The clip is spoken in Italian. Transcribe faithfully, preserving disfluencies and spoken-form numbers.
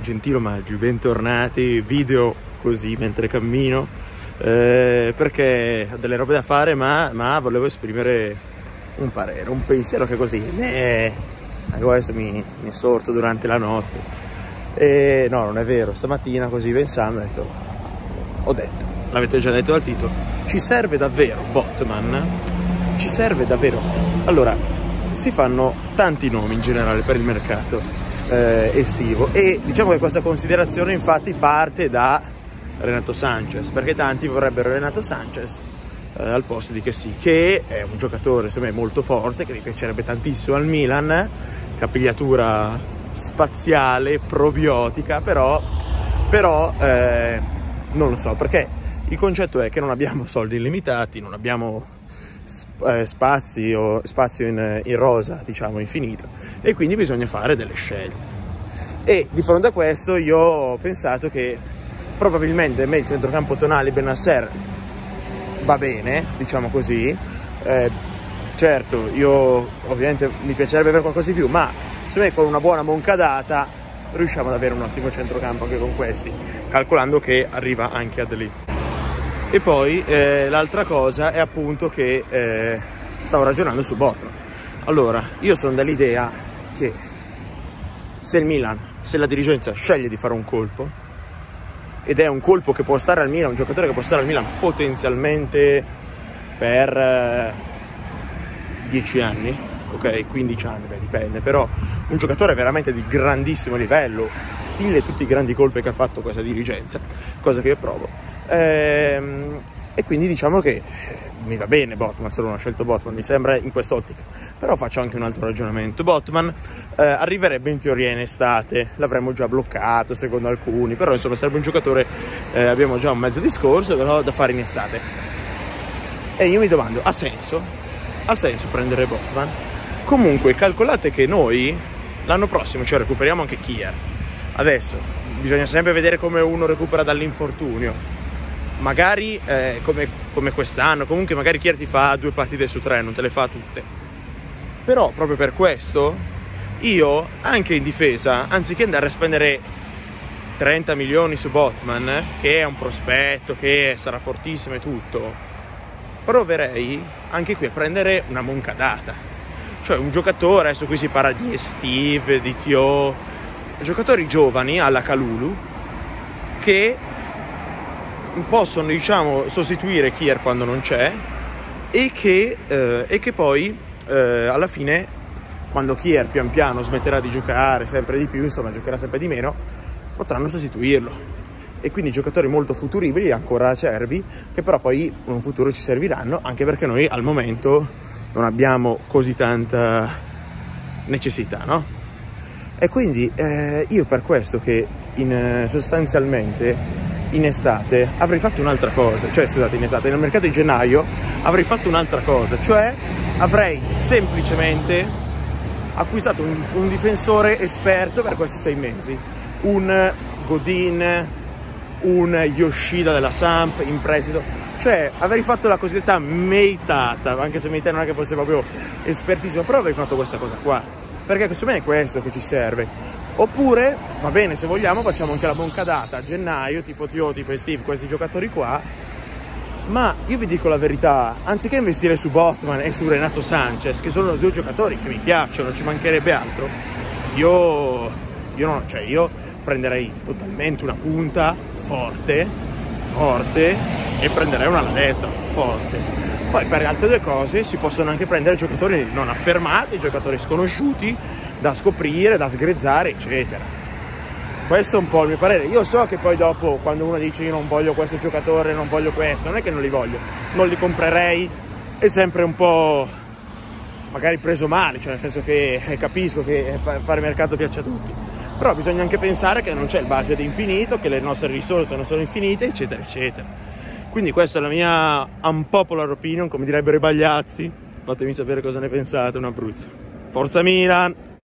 gentili omaggi, bentornati, video così mentre cammino, eh, perché ho delle robe da fare, ma, ma volevo esprimere un parere, un pensiero che così mi è, questo mi, mi è sorto durante la notte. E no, non è vero, stamattina così pensando ho detto, ho detto, l'avete già detto dal titolo, ci serve davvero Botman? Ci serve davvero? Allora, si fanno tanti nomi in generale per il mercato eh, estivo, e diciamo che questa considerazione infatti parte da Renato Sanchez, perché tanti vorrebbero Renato Sanchez eh, al posto di Kessie, che è un giocatore secondo me molto forte, che mi piacerebbe tantissimo al Milan, capigliatura spaziale, probiotica, però, però eh, non lo so, perché il concetto è che non abbiamo soldi illimitati, non abbiamo eh, spazi o spazio in, in rosa, diciamo, infinito, e quindi bisogna fare delle scelte. E di fronte a questo io ho pensato che probabilmente il centrocampo Tonali Bennacer va bene, diciamo così. Eh, certo, io ovviamente mi piacerebbe avere qualcosa di più, ma secondo me con una buona moncadata riusciamo ad avere un ottimo centrocampo anche con questi, calcolando che arriva anche a Delì. E poi eh, l'altra cosa è appunto che eh, stavo ragionando su Botman. Allora, io sono dell'idea che se il Milan, se la dirigenza sceglie di fare un colpo, ed è un colpo che può stare al Milan, un giocatore che può stare al Milan potenzialmente per eh, dieci anni, ok, quindici anni, beh, dipende, però un giocatore veramente di grandissimo livello, stile tutti i grandi colpi che ha fatto questa dirigenza, cosa che io provo. Ehm, e quindi diciamo che mi va bene Botman, se non ho scelto Botman, mi sembra in quest'ottica. Però faccio anche un altro ragionamento. Botman eh, arriverebbe in teoria in estate, l'avremmo già bloccato secondo alcuni, però insomma sarebbe un giocatore, eh, abbiamo già un mezzo discorso, però da fare in estate. E io mi domando, ha senso? Ha senso prendere Botman? Comunque calcolate che noi l'anno prossimo, cioè, recuperiamo anche Kier. Adesso bisogna sempre vedere come uno recupera dall'infortunio. Magari eh, come, come quest'anno, comunque magari Kier ti fa due partite su tre, non te le fa tutte. Però proprio per questo io anche in difesa, anziché andare a spendere trenta milioni su Botman, che è un prospetto, che sarà fortissimo e tutto, proverei anche qui a prendere una moncadata. Cioè un giocatore, adesso qui si parla di Steve, di Thio, giocatori giovani alla Kalulu che possono, diciamo, sostituire Kier quando non c'è, e che, eh, e che poi eh, alla fine, quando Kier pian piano smetterà di giocare sempre di più, insomma giocherà sempre di meno, potranno sostituirlo. E quindi giocatori molto futuribili, ancora acerbi, che però poi in un futuro ci serviranno, anche perché noi al momento non abbiamo così tanta necessità, no? E quindi eh, io per questo che in, sostanzialmente in estate avrei fatto un'altra cosa, cioè scusate, in estate, nel mercato di gennaio avrei fatto un'altra cosa, cioè avrei semplicemente acquistato un, un difensore esperto per questi sei mesi, un Godin, un Yoshida della Samp in prestito, cioè avrei fatto la cosiddetta meitata, anche se meitata non è che fosse proprio espertissimo, però avrei fatto questa cosa qua, perché secondo me è questo che ci serve. Oppure, va bene, se vogliamo facciamo anche la moncadata a gennaio, tipo Thio, tipo Steve, questi giocatori qua, ma io vi dico la verità, anziché investire su Botman e su Renato Sanchez, che sono due giocatori che mi piacciono, ci mancherebbe altro, io, io, non, cioè io prenderei totalmente una punta forte, forte, e prenderei una alla destra, forte. Poi per le altre due cose si possono anche prendere giocatori non affermati, giocatori sconosciuti, da scoprire, da sgrezzare, eccetera. Questo è un po' il mio parere. Io so che poi dopo, quando uno dice io non voglio questo giocatore, non voglio questo, non è che non li voglio, non li comprerei, è sempre un po' magari preso male, cioè nel senso che eh, capisco che fare mercato piace a tutti, però bisogna anche pensare che non c'è il budget infinito, che le nostre risorse non sono infinite, eccetera, eccetera. Quindi questa è la mia unpopular opinion, come direbbero i Bagliazzi. Fatemi sapere cosa ne pensate, un Abruzzo. Forza Milan!